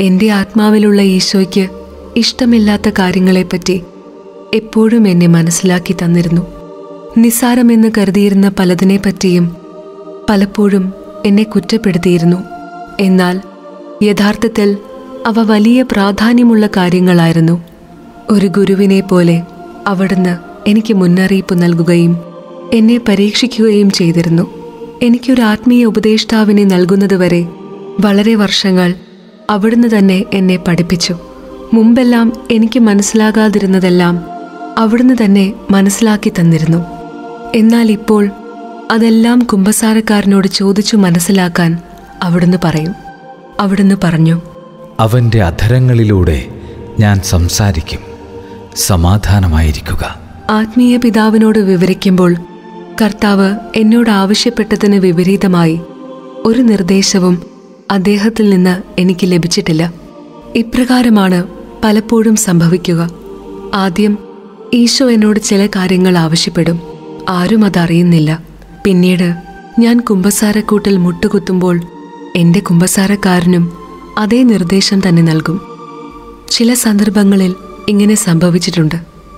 എൻ്റെ ആത്മാവിലുള്ള ഈശോയ്ക്ക് ഇഷ്ടമില്ലാത്ത കാര്യങ്ങളെപ്പറ്റി എപ്പോഴും എന്നെ മനസ്സിലാക്കി തന്നിരുന്നു. നിസ്സാരമെന്ന് കരുതിയിരുന്ന പലതിനെപ്പറ്റിയും പലപ്പോഴും എന്നെ കുറ്റപ്പെടുത്തിയിരുന്നു. എന്നാൽ യഥാർത്ഥത്തിൽ അവ വലിയ പ്രാധാന്യമുള്ള കാര്യങ്ങളായിരുന്നു. ഒരു ഗുരുവിനെ പോലെ അവിടുന്ന് എനിക്ക് മുന്നറിയിപ്പ് നൽകുകയും എന്നെ പരീക്ഷിക്കുകയും ചെയ്തിരുന്നു. എനിക്കൊരു ആത്മീയ ഉപദേഷ്ടാവിനെ നൽകുന്നതുവരെ വളരെ വർഷങ്ങൾ അവിടുന്ന് തന്നെ എന്നെ പഠിപ്പിച്ചു. മുമ്പെല്ലാം എനിക്ക് മനസ്സിലാകാതിരുന്നതെല്ലാം അവിടുന്ന് തന്നെ മനസ്സിലാക്കി തന്നിരുന്നു. എന്നാൽ ഇപ്പോൾ അതെല്ലാം കുമ്പസാരക്കാരനോട് ചോദിച്ചു മനസ്സിലാക്കാൻ അവിടുന്ന് പറയും. അവിടുന്ന് പറഞ്ഞു, അവൻ്റെ അധരങ്ങളിലൂടെ ഞാൻ സംസാരിക്കും, സമാധാനമായിരിക്കുക. ആത്മീയ പിതാവിനോട് വിവരിക്കുമ്പോൾ കർത്താവ് എന്നോട് ആവശ്യപ്പെട്ടതിന് വിപരീതമായി ഒരു നിർദ്ദേശവും അദ്ദേഹത്തിൽ നിന്ന് എനിക്ക് ലഭിച്ചിട്ടില്ല. ഇപ്രകാരമാണ് പലപ്പോഴും സംഭവിക്കുക. ആദ്യം ഈശോ എന്നോട് ചില കാര്യങ്ങൾ ആവശ്യപ്പെടും. ആരും അതറിയുന്നില്ല. പിന്നീട് ഞാൻ കുമ്പസാരക്കൂട്ടിൽ മുട്ടുകുത്തുമ്പോൾ എൻ്റെ കുമ്പസാരക്കാരനും അതേ നിർദ്ദേശം തന്നെ നൽകും. ചില സന്ദർഭങ്ങളിൽ ഇങ്ങനെ സംഭവിച്ചിട്ടുണ്ട്.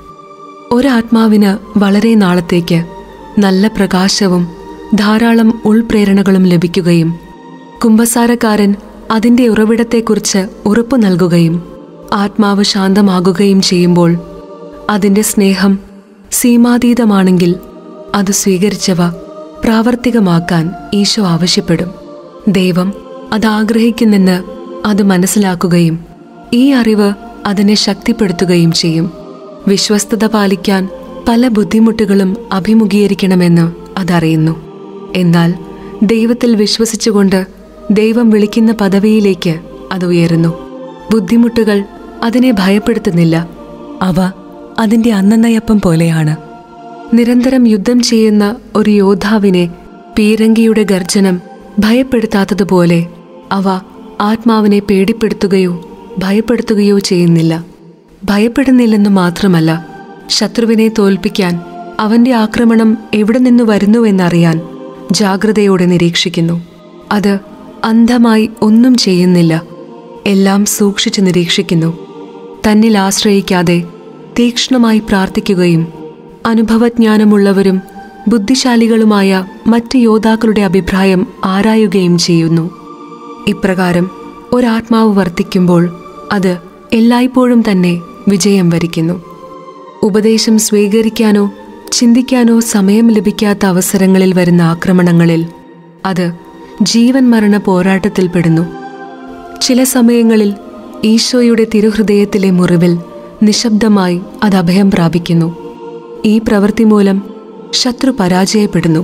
ഒരാത്മാവിന് വളരെ നാളത്തേക്ക് നല്ല പ്രകാശവും ധാരാളം ഉൾപ്രേരണകളും ലഭിക്കുകയും കുമ്പസാരക്കാരൻ അതിൻ്റെ ഉറവിടത്തെക്കുറിച്ച് ഉറപ്പു നൽകുകയും ആത്മാവ് ശാന്തമാകുകയും ചെയ്യുമ്പോൾ അതിൻ്റെ സ്നേഹം സീമാതീതമാണെങ്കിൽ അത് സ്വീകരിച്ചവ പ്രാവർത്തികമാക്കാൻ ഈശോ ആവശ്യപ്പെടും. ദൈവം അതാഗ്രഹിക്കുന്നെന്ന് അത് മനസ്സിലാക്കുകയും ഈ അറിവ് അതിനെ ശക്തിപ്പെടുത്തുകയും ചെയ്യും. വിശ്വസ്തത പാലിക്കാൻ പല ബുദ്ധിമുട്ടുകളും അഭിമുഖീകരിക്കണമെന്ന് അതറിയുന്നു. എന്നാൽ ദൈവത്തിൽ വിശ്വസിച്ചുകൊണ്ട് ദൈവം വിളിക്കുന്ന പദവിയിലേക്ക് അത് ഉയരുന്നു. ബുദ്ധിമുട്ടുകൾ അതിനെ ഭയപ്പെടുത്തുന്നില്ല. അവ അതിൻ്റെ അന്നന്നയപ്പം പോലെയാണ്. നിരന്തരം യുദ്ധം ചെയ്യുന്ന ഒരു യോദ്ധാവിനെ പീരങ്കിയുടെ ഗർജനം ഭയപ്പെടുത്താത്തതുപോലെ അവ ആത്മാവിനെ പേടിപ്പെടുത്തുകയോ ഭയപ്പെടുത്തുകയോ ചെയ്യുന്നില്ല. ഭയപ്പെടുന്നില്ലെന്ന് മാത്രമല്ല, ശത്രുവിനെ തോൽപ്പിക്കാൻ അവൻ്റെ ആക്രമണം എവിടെ നിന്ന് വരുന്നുവെന്നറിയാൻ ജാഗ്രതയോടെ നിരീക്ഷിക്കുന്നു. അത് അന്ധമായി ഒന്നും ചെയ്യുന്നില്ല. എല്ലാം സൂക്ഷിച്ച് നിരീക്ഷിക്കുന്നു. തന്നിൽ ആശ്രയിക്കാതെ തീക്ഷ്ണമായി പ്രാർത്ഥിക്കുകയും അനുഭവജ്ഞാനമുള്ളവരും ബുദ്ധിശാലികളുമായ മറ്റ് യോദ്ധാക്കളുടെ അഭിപ്രായം ആരായുകയും ചെയ്യുന്നു. ഇപ്രകാരം ഒരാത്മാവ് വർത്തിക്കുമ്പോൾ അത് എല്ലായ്പ്പോഴും തന്നെ വിജയം വരിക്കുന്നു. ഉപദേശം സ്വീകരിക്കാനോ ചിന്തിക്കാനോ സമയം ലഭിക്കാത്ത അവസരങ്ങളിൽ വരുന്ന ആക്രമണങ്ങളിൽ അത് ജീവൻ മരണ പോരാട്ടത്തിൽപ്പെടുന്നു. ചില സമയങ്ങളിൽ ഈശോയുടെ തിരുഹൃദയത്തിലെ മുറിവിൽ നിശബ്ദമായി അത് അഭയം പ്രാപിക്കുന്നു. ഈ പ്രവൃത്തി മൂലം ശത്രു പരാജയപ്പെടുന്നു.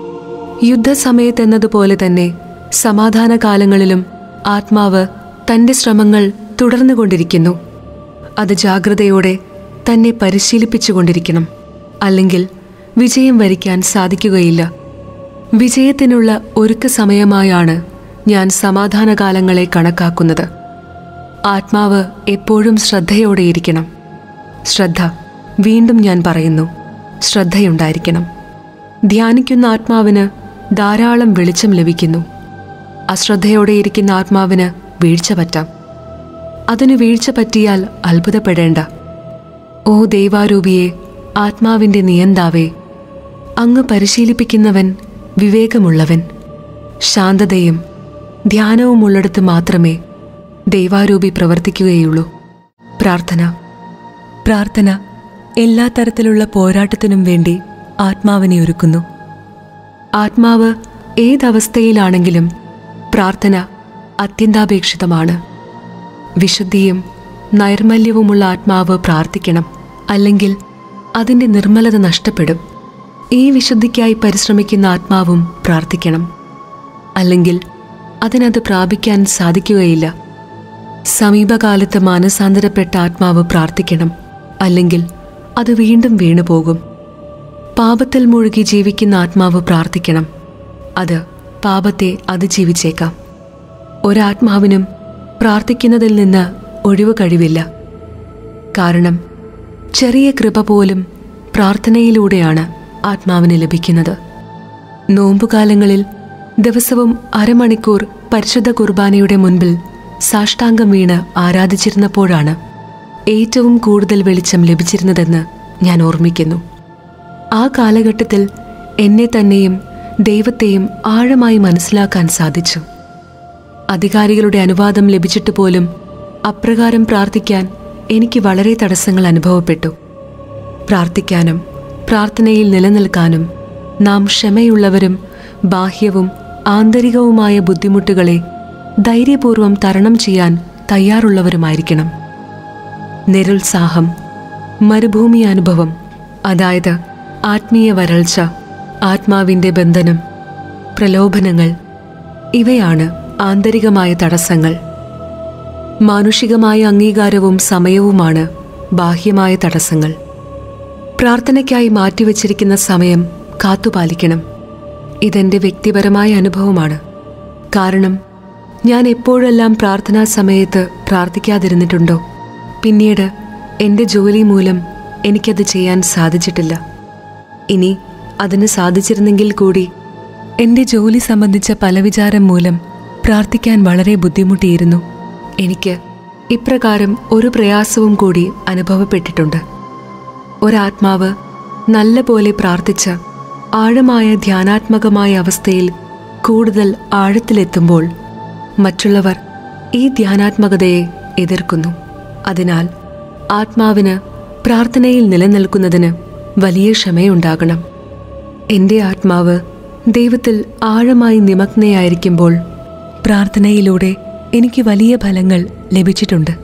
യുദ്ധസമയത്തെന്നതുപോലെ തന്നെ സമാധാനകാലങ്ങളിലും ആത്മാവ് തൻ്റെ ശ്രമങ്ങൾ തുടർന്നുകൊണ്ടിരിക്കുന്നു. അത് ജാഗ്രതയോടെ തന്നെ പരിശീലിപ്പിച്ചുകൊണ്ടിരിക്കണം. അല്ലെങ്കിൽ വിജയം വരിക്കാൻ സാധിക്കുകയില്ല. വിജയത്തിനുള്ള ഒരുക്ക സമയമായാണ് ഞാൻ സമാധാനകാലങ്ങളെ കണക്കാക്കുന്നത്. ആത്മാവ് എപ്പോഴും ശ്രദ്ധയോടെയിരിക്കണം. ശ്രദ്ധ, വീണ്ടും ഞാൻ പറയുന്നു, ശ്രദ്ധയുണ്ടായിരിക്കണം. ധ്യാനിക്കുന്ന ആത്മാവിന് ധാരാളം വെളിച്ചം ലഭിക്കുന്നു. അശ്രദ്ധയോടെയിരിക്കുന്ന ആത്മാവിന് വീഴ്ച പറ്റാം. അതിന് വീഴ്ച പറ്റിയാൽ അത്ഭുതപ്പെടേണ്ട. ഓ ദൈവാരൂപിയെ, ആത്മാവിൻ്റെ നിയന്താവേ, അങ്ങ് പരിശീലിപ്പിക്കുന്നവൻ, വിവേകമുള്ളവൻ. ശാന്തതയും ധ്യാനവുമുള്ളിടത്ത് മാത്രമേ ദൈവാരൂപി പ്രവർത്തിക്കുകയുള്ളൂ. പ്രാർത്ഥന എല്ലാ തരത്തിലുള്ള പോരാട്ടത്തിനും വേണ്ടി ആത്മാവിനെ ഒരുക്കുന്നു. ആത്മാവ് ഏതവസ്ഥയിലാണെങ്കിലും പ്രാർത്ഥന അത്യന്താപേക്ഷിതമാണ്. വിശുദ്ധിയും നൈർമല്യവുമുള്ള ആത്മാവ് പ്രാർത്ഥിക്കണം. അല്ലെങ്കിൽ അതിൻ്റെ നിർമ്മലത നഷ്ടപ്പെടും. ഈ വിശുദ്ധിക്കായി പരിശ്രമിക്കുന്ന ആത്മാവും പ്രാർത്ഥിക്കണം. അല്ലെങ്കിൽ അതിനത് പ്രാപിക്കാൻ സാധിക്കുകയില്ല. സമീപകാലത്ത് മാനസാന്തരപ്പെട്ട ആത്മാവ് പ്രാർത്ഥിക്കണം. അല്ലെങ്കിൽ അത് വീണ്ടും വീണുപോകും. പാപത്തിൽ മുഴുകി ജീവിക്കുന്ന ആത്മാവ് പ്രാർത്ഥിക്കണം. അത് പാപത്തെ അതിജീവിച്ചേക്കാം. ഒരാത്മാവിനും പ്രാർത്ഥിക്കുന്നതിൽ നിന്ന് ഒഴിവ് കഴിവില്ല. കാരണം ചെറിയ കൃപ പോലും പ്രാർത്ഥനയിലൂടെയാണ് ആത്മാവിന് ലഭിക്കുന്നത്. നോമ്പുകാലങ്ങളിൽ ദിവസവും അരമണിക്കൂർ പരിശുദ്ധ കുർബാനയുടെ മുൻപിൽ സാഷ്ടാംഗം വീണ് ആരാധിച്ചിരുന്നപ്പോഴാണ് ഏറ്റവും കൂടുതൽ വെളിച്ചം ലഭിച്ചിരുന്നതെന്ന് ഞാൻ ഓർമ്മിക്കുന്നു. ആ കാലഘട്ടത്തിൽ എന്നെ തന്നെയും ദൈവത്തെയും ആഴമായി മനസ്സിലാക്കാൻ സാധിച്ചു. അധികാരികളുടെ അനുവാദം ലഭിച്ചിട്ട് പോലും അപ്രകാരം പ്രാർത്ഥിക്കാൻ എനിക്ക് വളരെ തടസ്സങ്ങൾ അനുഭവപ്പെട്ടു. പ്രാർത്ഥിക്കാനും പ്രാർത്ഥനയിൽ നിലനിൽക്കാനും നാം ക്ഷമയുള്ളവരും ബാഹ്യവും ആന്തരികവുമായ ബുദ്ധിമുട്ടുകളെ ധൈര്യപൂർവ്വം തരണം ചെയ്യാൻ തയ്യാറുള്ളവരുമായിരിക്കണം. നിരുത്സാഹം, മരുഭൂമി അനുഭവം, അതായത് ആത്മീയ വരൾച്ച, ആത്മാവിൻ്റെ ബന്ധനം, പ്രലോഭനങ്ങൾ, ഇവയാണ് ആന്തരികമായ തടസ്സങ്ങൾ. മാനുഷികമായ അംഗീകാരവും സമയവുമാണ് ബാഹ്യമായ തടസ്സങ്ങൾ. പ്രാർത്ഥനയ്ക്കായി മാറ്റിവെച്ചിരിക്കുന്ന സമയം കാത്തുപാലിക്കണം. ഇതെൻ്റെ വ്യക്തിപരമായ അനുഭവമാണ്. കാരണം ഞാൻ എപ്പോഴെല്ലാം പ്രാർത്ഥനാ സമയത്ത് പ്രാർത്ഥിക്കാതിരുന്നിട്ടുണ്ടോ, പിന്നീട് എൻ്റെ ജോലി മൂലം എനിക്കത് ചെയ്യാൻ സാധിച്ചിട്ടില്ല. ഇനി അതിന് സാധിച്ചിരുന്നെങ്കിൽ കൂടി എൻ്റെ ജോലി സംബന്ധിച്ച പല വിചാരം മൂലം പ്രാർത്ഥിക്കാൻ വളരെ ബുദ്ധിമുട്ടിയിരുന്നു. എനിക്ക് ഇപ്രകാരം ഒരു പ്രയാസവും കൂടി അനുഭവപ്പെട്ടിട്ടുണ്ട്. ഒരാത്മാവ് നല്ല പോലെ പ്രാർത്ഥിച്ച് ആഴമായ ധ്യാനാത്മകമായ അവസ്ഥയിൽ കൂടുതൽ ആഴത്തിലെത്തുമ്പോൾ മറ്റുള്ളവർ ഈ ധ്യാനാത്മകതയെ എതിർക്കുന്നു. അതിനാൽ ആത്മാവിന് പ്രാർത്ഥനയിൽ നിലനിൽക്കുന്നതിന് വലിയ ക്ഷമയുണ്ടാകണം. എൻ്റെ ആത്മാവ് ദൈവത്തിൽ ആഴമായി നിമഗ്നയായിരിക്കുമ്പോൾ പ്രാർത്ഥനയിലൂടെ എനിക്ക് വലിയ ഫലങ്ങൾ ലഭിച്ചിട്ടുണ്ട്.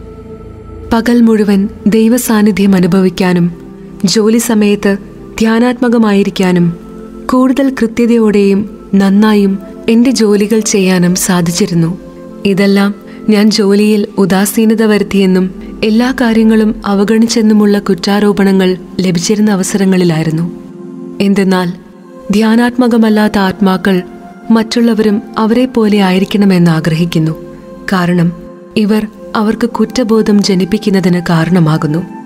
പകൽ മുഴുവൻ ദൈവസാന്നിധ്യം അനുഭവിക്കാനും ജോലി സമയത്ത് ധ്യാനാത്മകമായിരിക്കാനും കൂടുതൽ കൃത്യതയോടെയും നന്നായും എൻ്റെ ജോലികൾ ചെയ്യാനും സാധിച്ചിരുന്നു. ഇതെല്ലാം ഞാൻ ജോലിയിൽ ഉദാസീനത വരുത്തിയെന്നും എല്ലാ കാര്യങ്ങളും അവഗണിച്ചെന്നുമുള്ള കുറ്റാരോപണങ്ങൾ ലഭിച്ചിരുന്ന അവസരങ്ങളിലായിരുന്നു. എന്തെന്നാൽ ധ്യാനാത്മകമല്ലാത്ത ആത്മാക്കൾ മറ്റുള്ളവരും അവരെ പോലെ ആയിരിക്കണമെന്ന് ആഗ്രഹിക്കുന്നു. കാരണം ഇവർ അവർക്ക് കുറ്റബോധം ജനിപ്പിക്കുന്നതിന് കാരണമാകുന്നു.